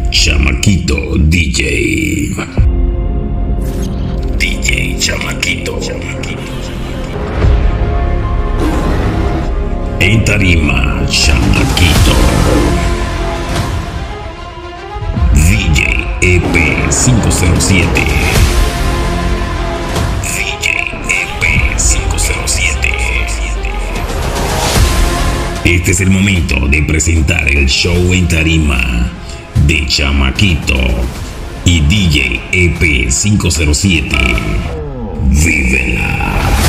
Chamaquito DJ. DJ Chamaquito. En tarima, Chamaquito. DJ EP 507. DJ EP 507. Este es el momento de presentar el show en tarima de Chamaquito y DJ EP 507. Vívela.